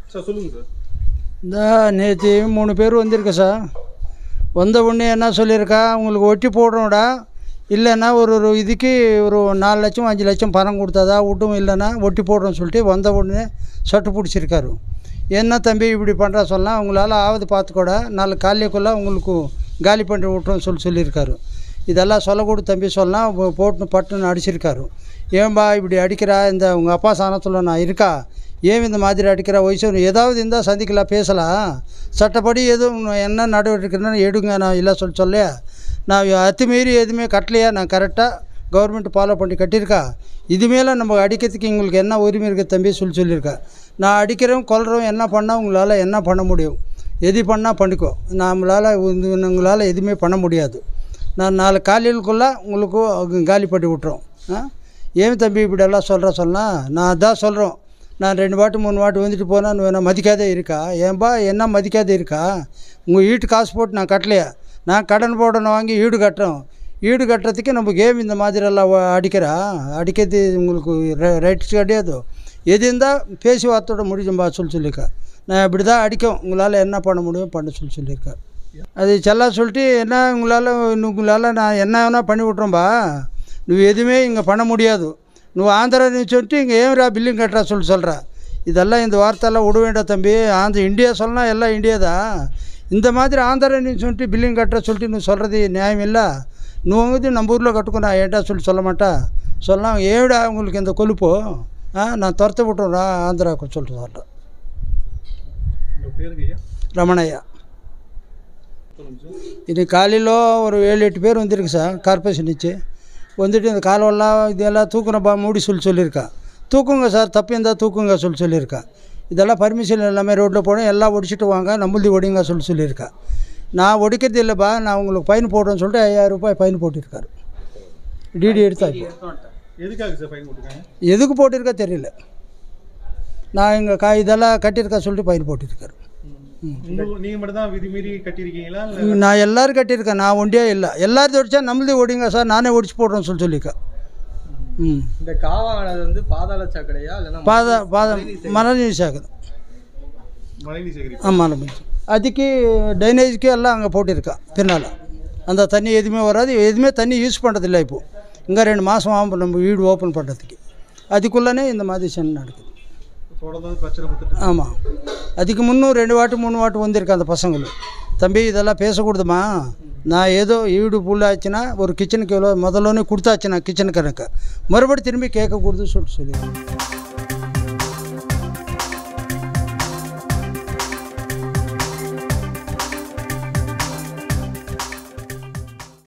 Sir சொல்லுங்கள் sir. இந்த நேற்று 3 பேர் வந்திருக்கு சார். வந்த உடனே என்ன சொல்லியிருக்கா, உங்களுக்கு ஒட்டி போடுறோம்டா, இல்லைன்னா ஒரு இதுக்கு ஒரு 4 லட்சம் 5 லட்சம் பணம் கொடுத்தாதா விட்டும், இல்லைன்னா ஒட்டி போடுறோன்னு சொல்லிட்டு வந்த உடனே சட்டு பிடிச்சிருக்காரு. என்ன தம்பி இப்படி பண்ணுறா சொல்லலாம், உங்களால் ஆவது பார்த்துக்கூட 4 காலைக்குள்ளே உங்களுக்கு காலி பண்ணி விட்றோன்னு சொல்லியிருக்காரு. இதெல்லாம் சொல்லக்கூட தம்பி சொல்லலாம் போட்டு பட்டுன்னு அடிச்சிருக்காரு. ஏன்பா இப்படி அடிக்கிறா, இந்த உங்கள் அப்பா சாணத்தில் நான் இருக்கா, ஏன் இந்த மாதிரி அடிக்கிற, வயசு ஏதாவது இருந்தால் சந்திக்கலாம் பேசலாம், சட்டப்படி எதுவும் என்ன நடவடிக்கைன்னு எடுங்க, நான் இல்லை சொல்ல நான் அத்துமீறி எதுவுமே கட்டலையா, நான் கரெக்டாக கவர்மெண்ட் ஃபாலோ பண்ணி கட்டியிருக்கா, இதுமேலே நம்ம அடிக்கிறதுக்கு உங்களுக்கு என்ன உரிமை இருக்குது தம்பி சொல்லியிருக்கா. நான் அடிக்கிறோம் கொல்றோம் என்ன பண்ணால் உங்களால் என்ன பண்ண முடியும், எது பண்ணால் பண்ணிக்கோ, உங்களால் எதுவுமே பண்ண முடியாது, நான் 4 காலையிலுக்குள்ளே உங்களுக்கு காலி பண்ணி விட்றோம். ஏன் தம்பி இப்படியெல்லாம் சொன்னால் நான் அதான் சொல்கிறோம், நான் 2 வாட்டி 3 வாட்டி வந்துட்டு போனால் நான் மதிக்காதே இருக்கா, ஏன்பா என்ன மதிக்காதே இருக்கா, உங்கள் வீட்டு காசு போட்டு நான் கட்டலையா, நான் கடன் போடணும் வாங்கி ஈடு கட்டுறோம், ஈடு கட்டுறதுக்கு நம்ம கேம் இந்த மாதிரியெல்லாம் அடிக்கிறது உங்களுக்கு ரைட்ஸ் கிடையாது, எது இருந்தால் பேசி வார்த்தையோட முடிஞ்சம்பா சொல்லியிருக்கா. நான் இப்படி தான் அடிக்கும், உங்களால் என்ன பண்ண முடியும் பண்ண சொல்லியிருக்கேன். அது செல்லா சொல்லிட்டு என்ன உங்களால் நான் என்ன வேணால் பண்ணி விட்றோம்பா, నువ్వు எதுவுமே இங்கே பண்ண முடியாது, నువ్వు ఆంధ్ర నుంచి சொல்லிட்டு இங்கே ஏன்ரா பில்லிங் கட்டுறா சொல்கிற, இதெல்லாம் இந்த வார்த்தையெல்லாம் விட வேண்டாம் தம்பி, இந்தியா சொல்லலாம் எல்லாம் இந்தியா தான், இந்த மாதிரி ஆந்திரா నుంచి சொல்லிட்டு பில்லிங் கட்டுற சொல்லிட்டு నువ్వు சொல்கிறது நியாயம் இல்லை, నువ్వు வந்து நம்ம ஊரில் கட்டுக்குனா ஏன்டா சொல்ல மாட்டா சொல்லலாம், ஏடா உங்களுக்கு இந்த கொழுப்போ, நான் துரத்த விட்டுறா ஆந்திராவுக்கு சொல்கிறேன். ரமணையா. இது காலையில் ஒரு 7-8 பேர் வந்திருக்கு சார், கார்பரேஷன் வச்சு வந்துட்டு இந்த காலவெல்லாம் இதெல்லாம் தூக்குறப்பா மூடி சொல்லியிருக்கா, தூக்குங்க சார் தப்பு இருந்தால் தூக்குங்க சொல்லியிருக்கா, இதெல்லாம் பர்மிஷன் எல்லாமே ரோட்டில் போனோம் எல்லாம் ஒடிச்சிட்டு வாங்க நம்மளுது ஒடிங்க சொல்லியிருக்கா. நான் ஒடிக்கிறது இல்லைப்பா, நான் உங்களுக்கு ஃபைன் போடுறேன்னு சொல்லிட்டு 5000 ரூபாய் ஃபைன் போட்டிருக்காரு. டிடி எடுத்தாச்சு. எதுக்கு போட்டிருக்கா தெரியல, நான் இங்கே இதெல்லாம் கட்டியிருக்கா சொல்லிட்டு ஃபைன் போட்டிருக்காரு. நான் எல்லோரும் கட்டியிருக்கேன், நான் ஒண்டியா இல்லை, எல்லாரும் ஒடிச்சா நம்மளதே ஒடிங்க சார் நானே ஒடிச்சு போடுறேன்னு சொல்லியிருக்கேன். இந்த காவானது வந்து பாதாள சாக்கடையா மழைநீர் சாக்கடை. ஆமாம், அதுக்கு டைனேஜுக்கு எல்லாம் அங்கே போட்டிருக்கா, பின்னால் அந்த தண்ணி எதுவுமே வராது, எதுவுமே தண்ணி யூஸ் பண்ணுறதில்லை. இப்போது இங்கே 2 மாதம் ஆகும் நம்ம வீடு ஓப்பன் பண்ணுறதுக்கு, அதுக்குள்ளே இந்த மாதிரி சண்டை நடக்குது. ஆமாம், அதுக்கு முன்னும் 2 வாட்டி 3 வாட்டி வந்திருக்கேன் அந்த பசங்களும், தம்பி இதெல்லாம் பேசக்கூடாதுமா, நான் ஏதோ வீடு ஃபுல்லாச்சுன்னா ஒரு கிச்சனுக்கு எவ்வளோ முதல்லோன்னே கொடுத்தாச்சுன்னா கிச்சனுக்கு எனக்கு மறுபடியும் திரும்பி கேட்கக்கூடாதுன்னு சொல்லிடுவேன்.